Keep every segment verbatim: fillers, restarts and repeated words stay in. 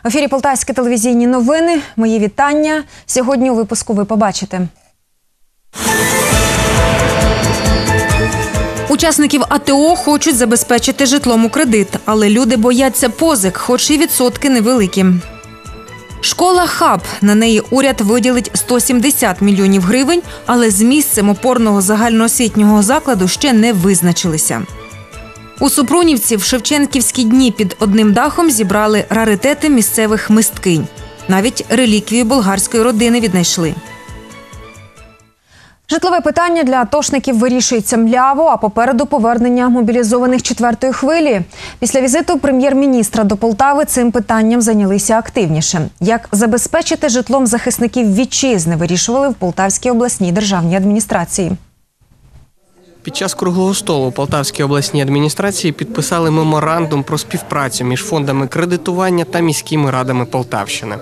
В ефірі Полтавські телевізійні новини. Мої вітання. Сьогодні у випуску ви побачите. Учасників АТО хочуть забезпечити житлом у кредит, але люди бояться позик, хоч і відсотки невеликі. Школа «Хаб». На неї уряд виділить сто сімдесят мільйонів гривень, але з місцем опорного загальноосвітнього закладу ще не визначилися. У Супрунівці в Шевченківські дні під одним дахом зібрали раритети місцевих мисткинь. Навіть реліквію болгарської родини віднайшли. Житлове питання для атошників вирішується мляво, а попереду повернення мобілізованих четвертої хвилі. Після візиту прем'єр-міністра до Полтави цим питанням зайнялися активніше. Як забезпечити житлом захисників вітчизни, вирішували в Полтавській обласній державній адміністрації. Під час круглого столу у Полтавській обласній адміністрації підписали меморандум про співпрацю між фондами кредитування та міськими радами Полтавщини.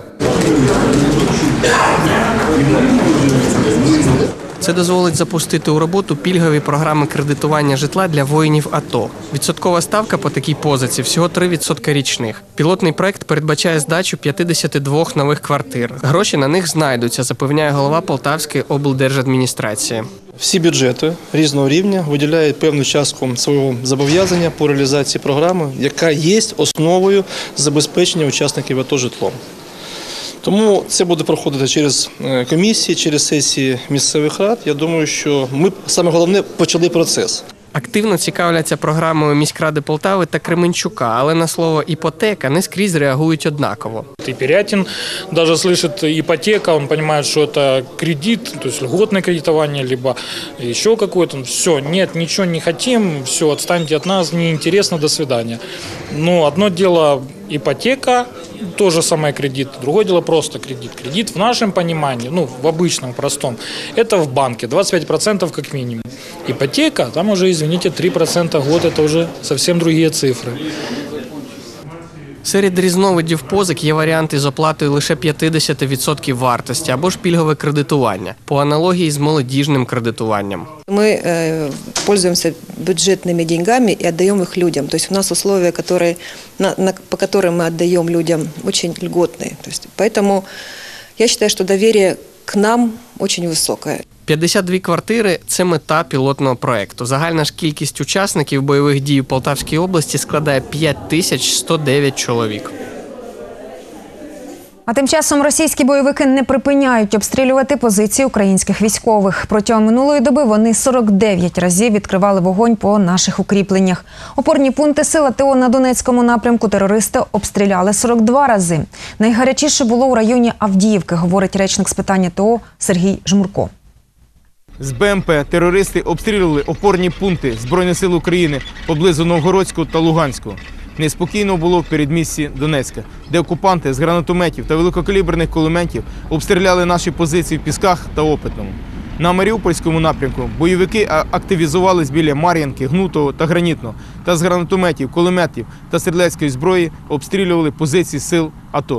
Це дозволить запустити у роботу пільгові програми кредитування житла для воїнів АТО. Відсоткова ставка по такій позиці – всього три відсотки річних. Пілотний проект передбачає здачу п'ятдесят два нових квартир. Гроші на них знайдуться, запевняє голова Полтавської облдержадміністрації. Всі бюджети різного рівня виділяють певну частку свого зобов'язання по реалізації програми, яка є основою забезпечення учасників АТО житлом. Тому це буде проходити через комісії, через сесії місцевих рад. Я думаю, що ми, саме головне, почали процес. Активно цікавляться програмою міськради Полтави та Кременчука, але на слово «іпотека» не скрізь реагують однаково. И Пирятин даже слышит ипотека, он понимает, что это кредит, то есть льготное кредитование, либо еще какое-то. Все, нет, ничего не хотим, все, отстаньте от нас, неинтересно, до свидания. Но одно дело ипотека, то же самое кредит, другое дело просто кредит. Кредит в нашем понимании, ну, в обычном, простом, это в банке, двадцать пять процентов как минимум. Ипотека, там уже, извините, три процента в год, это уже совсем другие цифры. Серед різновидів позик є варіанти з оплатою лише п'ятдесят відсотків вартості або ж пільгове кредитування, по аналогії з молодіжним кредитуванням. Мы э, пользуемся бюджетными деньгами и отдаем их людям. То есть у нас условия, которые, на, на, по которым мы отдаем людям, очень льготные. То есть, поэтому я считаю, что доверие к нам очень высокое. п'ятдесят дві квартири – це мета пілотного проєкту. Загальна ж кількість учасників бойових дій у Полтавській області складає п'ять тисяч сто дев'ять чоловік. А тим часом російські бойовики не припиняють обстрілювати позиції українських військових. Протягом минулої доби вони сорок дев'ять разів відкривали вогонь по наших укріпленнях. Опорні пункти сил АТО на Донецькому напрямку терористи обстріляли сорок два рази. Найгарячіше було у районі Авдіївки, говорить речник з питань АТО Сергій Жмурко. З БМП терористи обстрілювали опорні пункти Збройних сил України поблизу Новгородського та Луганського. Неспокійно було в передмісті Донецька, де окупанти з гранатометів та великокаліберних кулеметів обстріляли наші позиції в Пісках та Опитному. На Маріупольському напрямку бойовики активізувались біля Мар'їнки, Гнутого та Гранітного та з гранатометів, кулеметів та стрілецької зброї обстрілювали позиції сил АТО.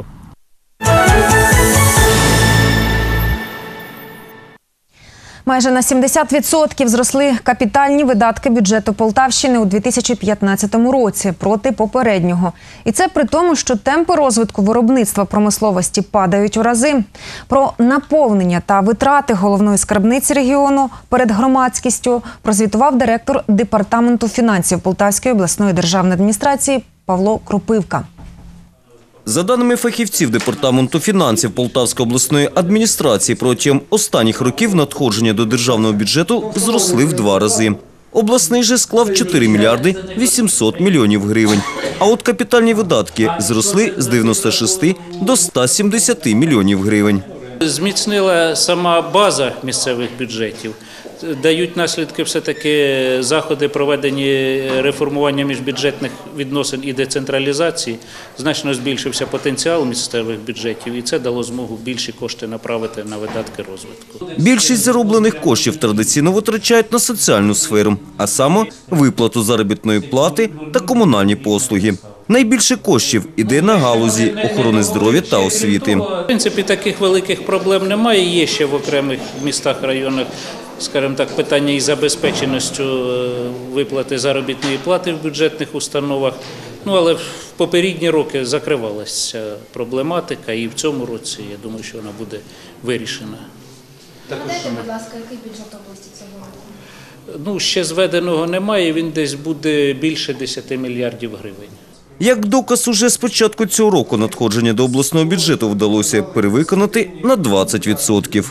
Майже на сімдесят відсотків зросли капітальні видатки бюджету Полтавщини у дві тисячі п'ятнадцятому році проти попереднього. І це при тому, що темпи розвитку виробництва промисловості падають у рази. Про наповнення та витрати головної скарбниці регіону перед громадськістю прозвітував директор Департаменту фінансів Полтавської обласної державної адміністрації Павло Кропивка. За даними фахівців Департаменту фінансів Полтавської обласної адміністрації, протягом останніх років надходження до державного бюджету зросли в два рази. Обласний же склав чотири мільярди вісімсот мільйонів гривень. А от капітальні видатки зросли з дев'яноста шести до ста сімдесяти мільйонів гривень. Зміцнила сама база місцевих бюджетів. Дають наслідки все-таки заходи, проведені реформування міжбюджетних відносин і децентралізації. Значно збільшився потенціал місцевих бюджетів, і це дало змогу більші кошти направити на видатки розвитку. Більшість зароблених коштів традиційно витрачають на соціальну сферу, а саме виплату заробітної плати та комунальні послуги. Найбільше коштів іде на галузі охорони здоров'я та освіти. В принципі, таких великих проблем немає. Є ще в окремих містах, районах, скажімо так, питання із забезпеченістю виплати заробітної плати в бюджетних установах. Ну, але в попередні роки закривалася ця проблематика, і в цьому році, я думаю, що вона буде вирішена. Нагадайте, будь ласка, який бюджет області цього року? Ну, ще зведеного немає, він десь буде більше десяти мільярдів гривень. Як доказ, уже з початку цього року надходження до обласного бюджету вдалося перевиконати на двадцять відсотків.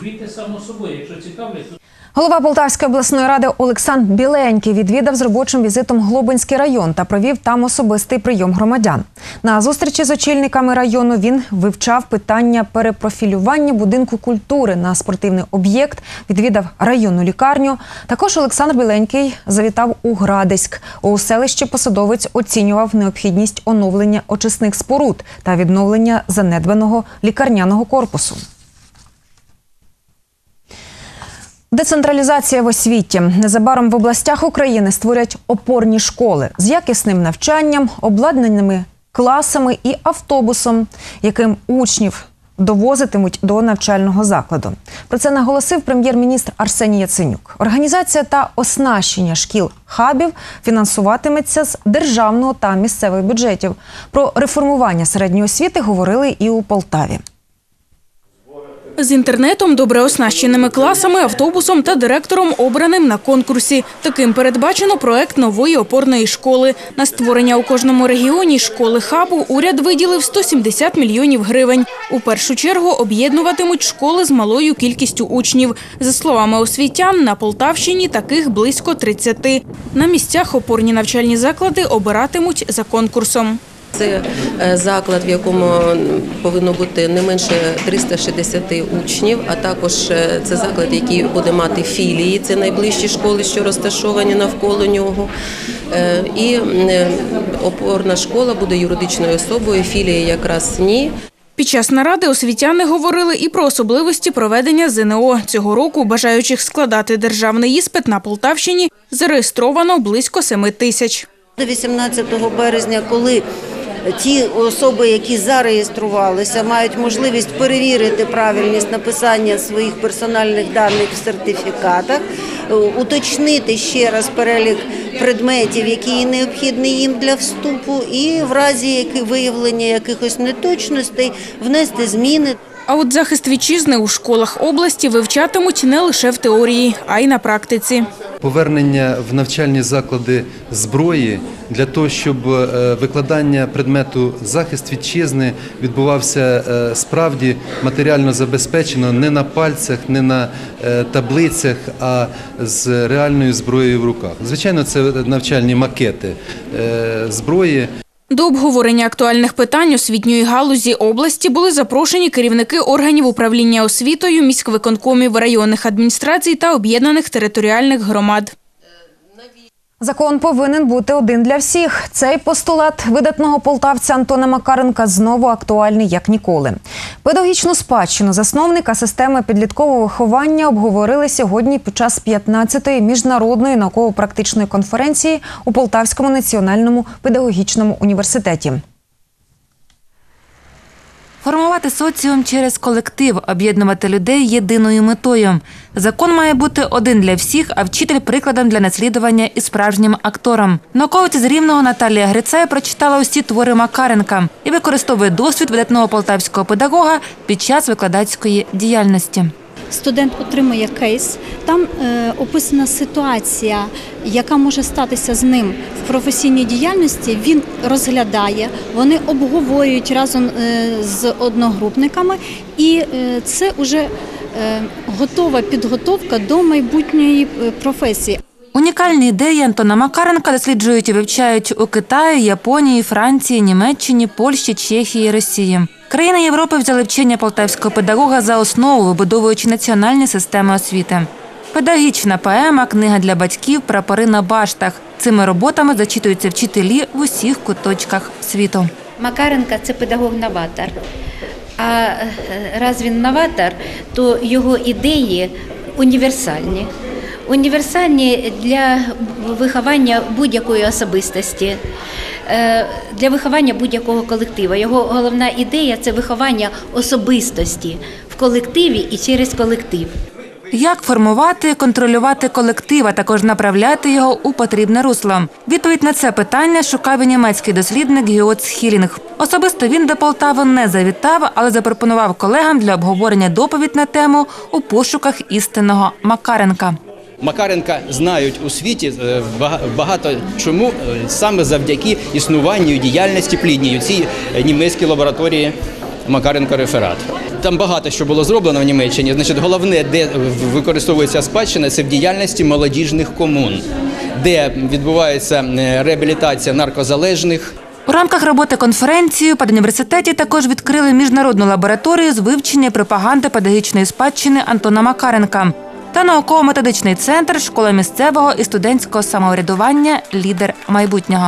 Голова Полтавської обласної ради Олександр Біленький відвідав з робочим візитом Глобинський район та провів там особистий прийом громадян. На зустрічі з очільниками району він вивчав питання перепрофілювання будинку культури на спортивний об'єкт, відвідав районну лікарню. Також Олександр Біленький завітав у Градиськ. У селищі посадовець оцінював необхідність оновлення очисних споруд та відновлення занедбаного лікарняного корпусу. Децентралізація в освіті. Незабаром в областях України створять опорні школи з якісним навчанням, обладнаними класами і автобусом, яким учнів довозитимуть до навчального закладу. Про це наголосив прем'єр-міністр Арсеній Яценюк. Організація та оснащення шкіл-хабів фінансуватиметься з державного та місцевих бюджетів. Про реформування середньої освіти говорили і у Полтаві. З інтернетом, добре оснащеними класами, автобусом та директором, обраним на конкурсі. Таким передбачено проект нової опорної школи. На створення у кожному регіоні школи-хабу уряд виділив сто сімдесят мільйонів гривень. У першу чергу об'єднуватимуть школи з малою кількістю учнів. За словами освітян, на Полтавщині таких близько тридцяти. На місцях опорні навчальні заклади обиратимуть за конкурсом. Це заклад, в якому повинно бути не менше триста шістдесят учнів, а також це заклад, який буде мати філії, це найближчі школи, що розташовані навколо нього. І опорна школа буде юридичною особою, філії якраз ні. Під час наради освітяни говорили і про особливості проведення ЗНО. Цього року бажаючих складати державний іспит на Полтавщині зареєстровано близько семи тисяч. До вісімнадцятого березня, коли ті особи, які зареєструвалися, мають можливість перевірити правильність написання своїх персональних даних в сертифікатах, уточнити ще раз перелік предметів, які необхідні їм для вступу, і в разі виявлення якихось неточностей внести зміни. А от захист вітчизни у школах області вивчатимуть не лише в теорії, а й на практиці. Повернення в навчальні заклади зброї для того, щоб викладання предмету захист вітчизни відбувався справді матеріально забезпечено не на пальцях, не на таблицях, а з реальною зброєю в руках. Звичайно, це навчальні макети зброї. До обговорення актуальних питань освітньої галузі області були запрошені керівники органів управління освітою, міськвиконкомів, районних адміністрацій та об'єднаних територіальних громад. Закон повинен бути один для всіх. Цей постулат видатного полтавця Антона Макаренка знову актуальний як ніколи. Педагогічну спадщину засновника системи підліткового виховання обговорили сьогодні під час п'ятнадцятої міжнародної науково-практичної конференції у Полтавському національному педагогічному університеті. Формувати соціум через колектив, об'єднувати людей єдиною метою. Закон має бути один для всіх, а вчитель – прикладом для наслідування і справжнім актором. Науковиця з Рівного Наталія Грицай прочитала усі твори Макаренка і використовує досвід видатного полтавського педагога під час викладацької діяльності. Студент отримує кейс, там е, описана ситуація, яка може статися з ним в професійній діяльності, він розглядає, вони обговорюють разом е, з одногрупниками, і е, це вже е, готова підготовка до майбутньої професії. Унікальні ідеї Антона Макаренка досліджують і вивчають у Китаї, Японії, Франції, Німеччині, Польщі, Чехії, Росії. Країни Європи взяли вчення полтавського педагога за основу, вибудовуючи національні системи освіти. Педагогічна поема, книга для батьків, прапори на баштах. Цими роботами зачитуються вчителі в усіх куточках світу. Макаренко – це педагог-новатор. А раз він новатор, то його ідеї універсальні. Універсальні для виховання будь-якої особистості, для виховання будь-якого колективу. Його головна ідея – це виховання особистості в колективі і через колектив. Як формувати, контролювати колектив, а також направляти його у потрібне русло? Відповідь на це питання шукав і німецький дослідник Гіот Схілінг. Особисто він до Полтави не завітав, але запропонував колегам для обговорення доповідь на тему «У пошуках істинного Макаренка». Макаренка знають у світі багато чому саме завдяки існуванню і діяльності плідній у цій німецькій лабораторії Макаренко-реферат. Там багато що було зроблено в Німеччині. Значить, головне, де використовується спадщина, це в діяльності молодіжних комун, де відбувається реабілітація наркозалежних. У рамках роботи конференції в педуніверситеті також відкрили міжнародну лабораторію з вивчення пропаганди педагогічної спадщини Антона Макаренка та науково-методичний центр «Школа місцевого і студентського самоврядування. Лідер майбутнього».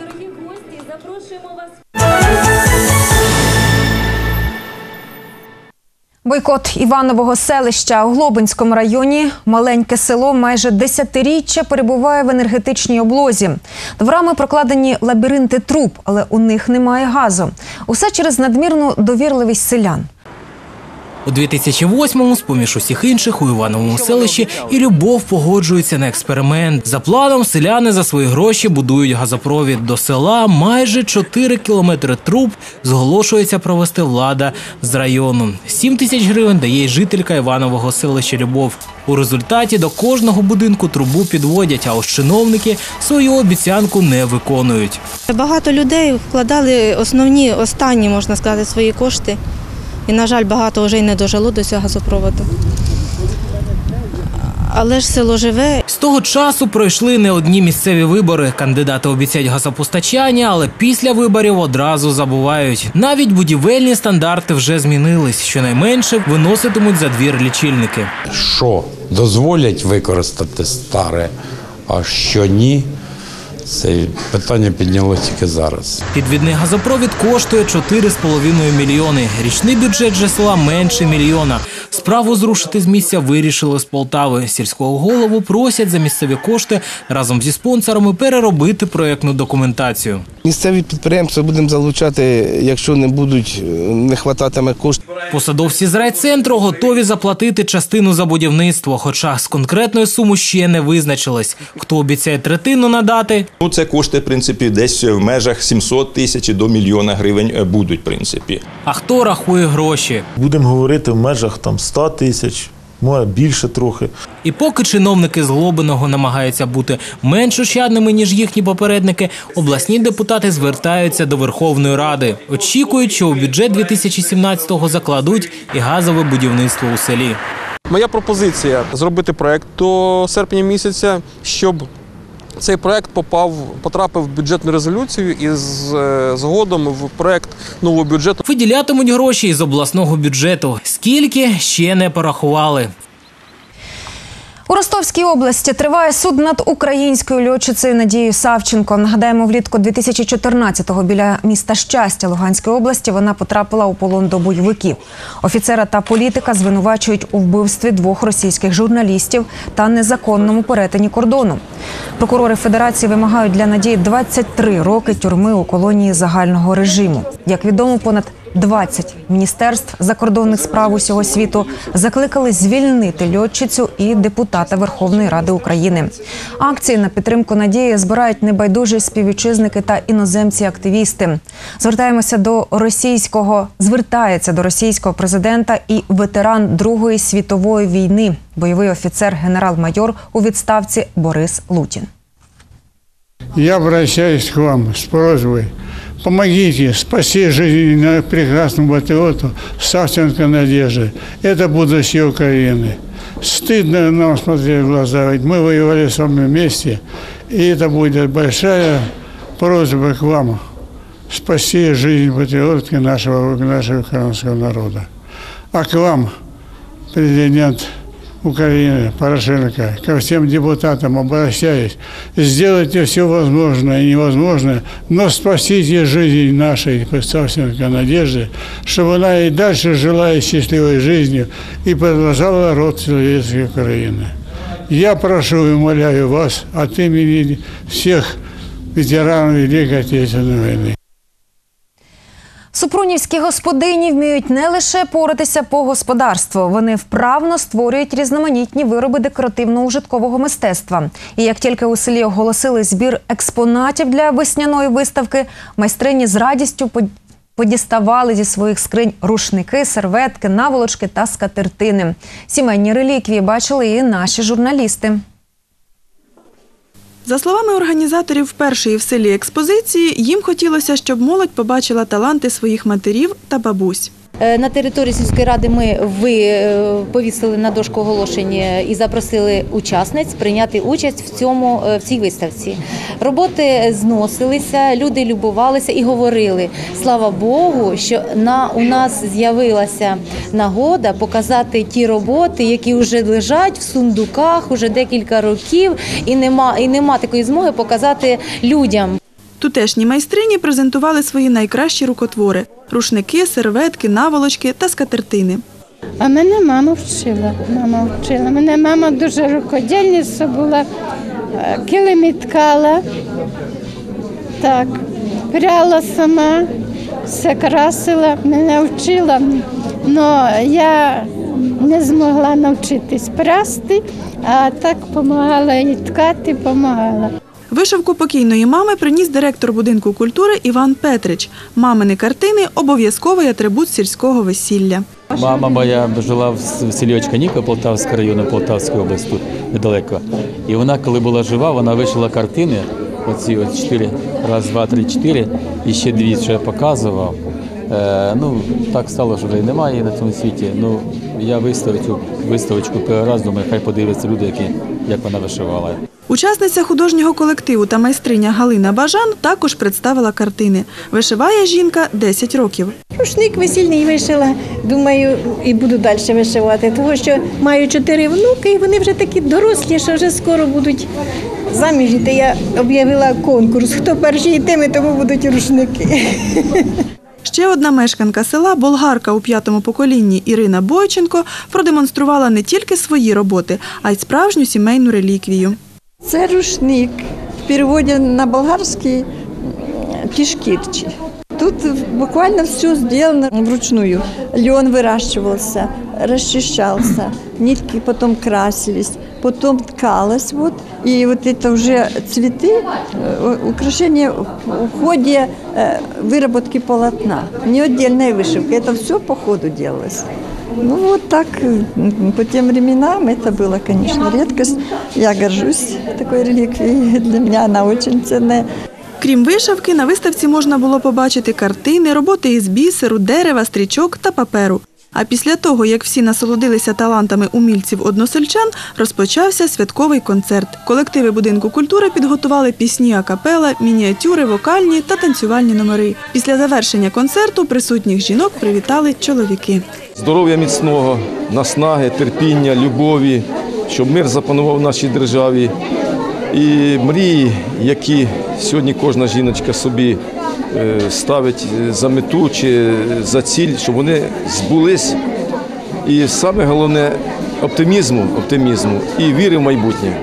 Бойкот Іванового селища у Глобинському районі. Маленьке село майже десятиріччя перебуває в енергетичній облозі. Дворами прокладені лабіринти труб, але у них немає газу. Усе через надмірну довірливість селян. У дві тисячі восьмому, з-поміж усіх інших, у Івановому селищі і Любов погоджується на експеримент. За планом, селяни за свої гроші будують газопровід до села. Майже чотири кілометри труб зголошується провести влада з району. сім тисяч гривень дає й жителька Іванового селища Любов. У результаті до кожного будинку трубу підводять, а ось чиновники свою обіцянку не виконують. Багато людей вкладали основні, останні, можна сказати, свої кошти. І, на жаль, багато вже й не дожило до цього газопроводу. Але ж село живе. З того часу пройшли не одні місцеві вибори. Кандидати обіцяють газопостачання, але після виборів одразу забувають. Навіть будівельні стандарти вже змінились. Щонайменше виноситимуть за двір лічильники. Що дозволять використати старе, а що ні? Це питання піднялося тільки зараз. Підвідний газопровід коштує чотири з половиною мільйони. Річний бюджет же села менше мільйона. Справу зрушити з місця вирішили з Полтави. Сільського голову просять за місцеві кошти разом зі спонсорами переробити проєктну документацію. Місцеві підприємства будемо залучати, якщо не будуть, не хвататиме коштів. Посадовці з райцентру готові заплатити частину за будівництво, хоча з конкретною сумою ще не визначились. Хто обіцяє третину надати? Ну, це кошти, в принципі, десь в межах сімсот тисяч до мільйона гривень будуть, в принципі. А хто рахує гроші? Будемо говорити в межах там сто тисяч, може більше трохи. І поки чиновники з Глобиного намагаються бути менш ощадними, ніж їхні попередники, обласні депутати звертаються до Верховної Ради. Очікують, що у бюджет дві тисячі сімнадцятого закладуть і газове будівництво у селі. Моя пропозиція – зробити проєкт до серпня місяця, щоб цей проєкт попав, потрапив в бюджетну резолюцію і з, згодом в проєкт нового бюджету. Виділятимуть гроші із обласного бюджету. Скільки – ще не порахували. У Ростовській області триває суд над українською льотчицею Надією Савченко. Нагадаємо, влітку дві тисячі чотирнадцятого біля міста Щастя Луганської області вона потрапила у полон до бойовиків. Офіцера та політика звинувачують у вбивстві двох російських журналістів та незаконному перетині кордону. Прокурори Федерації вимагають для Надії двадцять три роки тюрми у колонії загального режиму. Як відомо, понад двадцять міністерств закордонних справ усього світу закликали звільнити льотчицю і депутата Верховної Ради України. Акції на підтримку Надії збирають небайдужі співвітчизники та іноземці-активісти. Звертаємося до російського, звертається до російського президента і ветеран Другої світової війни, бойовий офіцер генерал-майор у відставці Борис Лутін. Я обращаюсь к вам с просьбой. Помогите спасти жизнь прекрасному патриоту Савченко Надежды. Это будущее Украины. Стыдно нам смотреть в глаза, ведь мы воевали с вами вместе. И это будет большая просьба к вам спасти жизнь патриотки нашего, нашего украинского народа. А к вам, президент Украины Порошенко, ко всем депутатам обращаюсь, сделайте все возможное и невозможное, но спасите жизнь нашей Савченко Надежды, чтобы она и дальше жила счастливой жизнью и продолжала род человеческой Украины. Я прошу и умоляю вас от имени всех ветеранов Великой Отечественной войны. Супрунівські господині вміють не лише поратися по господарству, вони вправно створюють різноманітні вироби декоративно-ужиткового мистецтва. І як тільки у селі оголосили збір експонатів для весняної виставки, майстрині з радістю подіставали зі своїх скринь рушники, серветки, наволочки та скатертини. Сімейні реліквії бачили і наші журналісти. За словами організаторів першої в селі експозиції, їм хотілося, щоб молодь побачила таланти своїх матерів та бабусь. На території сільської ради ми повісили на дошку оголошення і запросили учасниць прийняти участь в цьому в цій виставці. Роботи зносилися, люди любувалися і говорили: слава Богу, що на у нас з'явилася нагода показати ті роботи, які вже лежать в сундуках уже декілька років, і нема і нема такої змоги показати людям. Тутешні майстрині презентували свої найкращі рукотвори – рушники, серветки, наволочки та скатертини. А мене мама вчила. Мама вчила. Мене мама дуже рукодільниця була, килими ткала, так, пряла сама, все красила, мене вчила. Але я не змогла навчитись прясти, а так допомагала і ткати, допомагала. Вишивку покійної мами приніс директор будинку культури Іван Петрич. Мамини картини – обов'язковий атрибут сільського весілля. Мама моя жила в селі Очканіка Полтавського району, Полтавської області, тут недалеко. І вона, коли була жива, вона вишила картини, оці от чотири, раз, два, три, чотири, і ще дві, що я показував. Е, ну, так стало, що вже немає на цьому світі. Ну, я виставив цю виставочку перший раз, думаю, хай подивляться люди, які, як вона вишивала. Учасниця художнього колективу та майстриня Галина Бажан також представила картини. Вишиває жінка десять років. Рушник весільний вишила, думаю, і буду далі вишивати, тому що маю чотири внуки, і вони вже такі дорослі, що вже скоро будуть заміж йти. Я об'явила конкурс, хто перший йтиме, тому будуть рушники. Ще одна мешканка села, болгарка у п'ятому поколінні Ірина Бойченко, продемонструвала не тільки свої роботи, а й справжню сімейну реліквію. Це рушник, в переводі на болгарський тишкирчі. Тут буквально все сделано вручную. Лен выращивался, расчищался, нитки потом красились, потом ткалось. Вот, и вот это уже цветы, украшения в ходе выработки полотна. Не отдельная вышивка, это все по ходу делалось. Ну вот так, по тем временам это было, конечно, редкость. Я горжусь такой реликвией, для меня она очень ценная. Крім вишивки, на виставці можна було побачити картини, роботи із бісеру, дерева, стрічок та паперу. А після того, як всі насолодилися талантами умільців-односельчан, розпочався святковий концерт. Колективи будинку культури підготували пісні а-капелла, мініатюри, вокальні та танцювальні номери. Після завершення концерту присутніх жінок привітали чоловіки. Здоров'я міцного, наснаги, терпіння, любові, щоб мир запанував в нашій державі. І мрії, які сьогодні кожна жіночка собі ставить за мету чи за ціль, щоб вони збулись. І саме головне – оптимізму, оптимізму і віри в майбутнє.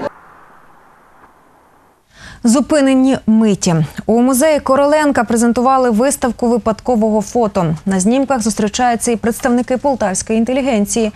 Зупинені миті. У музеї Короленка презентували виставку випадкового фото. На знімках зустрічаються і представники полтавської інтелігенції.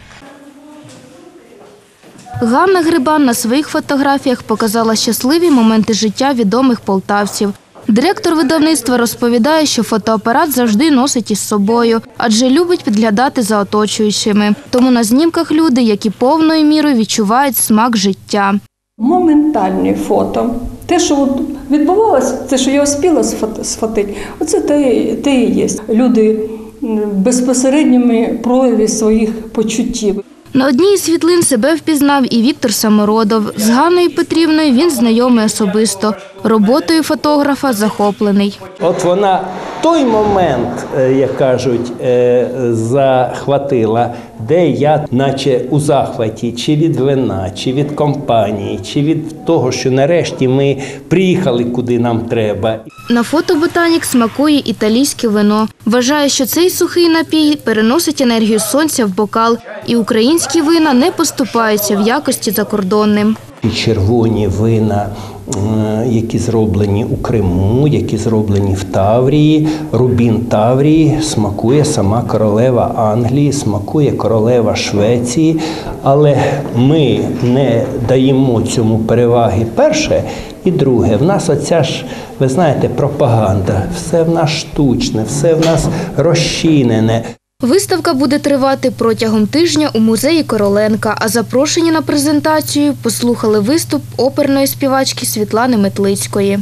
Ганна Грибан на своїх фотографіях показала щасливі моменти життя відомих полтавців. Директор видавництва розповідає, що фотоапарат завжди носить із собою, адже любить підглядати за оточуючими. Тому на знімках люди, які повною мірою відчувають смак життя. Моментальні фото. Те, що відбувалося, те, що я успіла сфотити, оце те, те і є. Люди в безпосередньому прояві своїх почуттів. На одній із світлин себе впізнав і Віктор Самородов. З Ганною Петрівною він знайомий особисто. Роботою фотографа захоплений. От вона той момент, як кажуть, захватила, де я наче у захваті, чи від вина, чи від компанії, чи від того, що нарешті ми приїхали, куди нам треба. На фото ботанік смакує італійське вино. Вважає, що цей сухий напій переносить енергію сонця в бокал, і українські вина не поступаються в якості закордонним. І червоні вина які зроблені у Криму, які зроблені в Таврії. Рубін Таврії смакує сама королева Англії, смакує королева Швеції, але ми не даємо цьому переваги перше. І друге, в нас оця ж, ви знаєте, пропаганда, все в нас штучне, все в нас розчинене. Виставка буде тривати протягом тижня у музеї Короленка, а запрошені на презентацію послухали виступ оперної співачки Світлани Метлицької.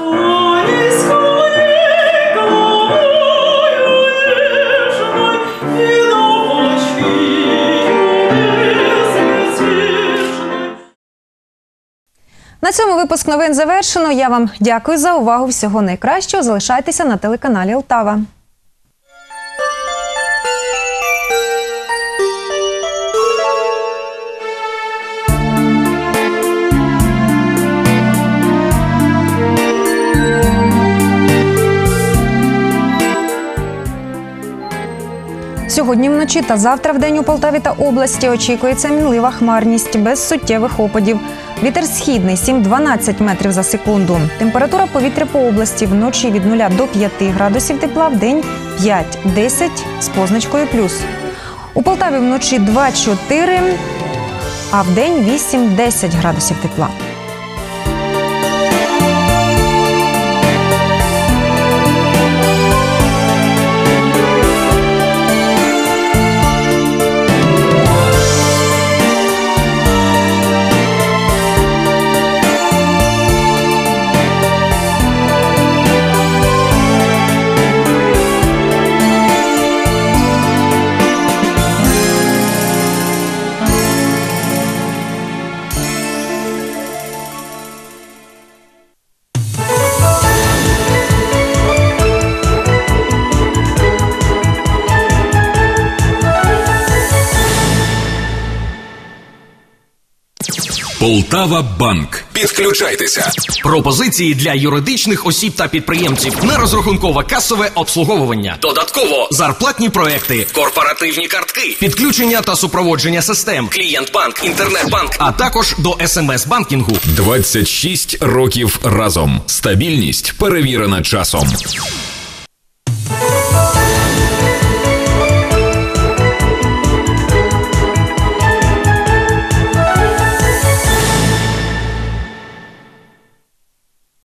На цьому випуск новин завершено. Я вам дякую за увагу. Всього найкращого. Залишайтеся на телеканалі Олтава. Сьогодні вночі та завтра вдень у Полтаві та області очікується мінлива хмарність без суттєвих опадів. Вітер східний сім-дванадцять метрів за секунду. Температура повітря по області вночі від нуля до п'яти градусів тепла, вдень п'ять-десять з позначкою плюс. У Полтаві вночі два-чотири, а вдень вісім-десять градусів тепла. Полтава Банк. Підключайтеся. Пропозиції для юридичних осіб та підприємців. Нерозрахункове касове обслуговування. Додатково зарплатні проекти, корпоративні картки, підключення та супроводження систем, клієнт-банк, інтернет-банк, а також до ес ем ес-банкінгу. двадцять шість років разом. Стабільність перевірена часом.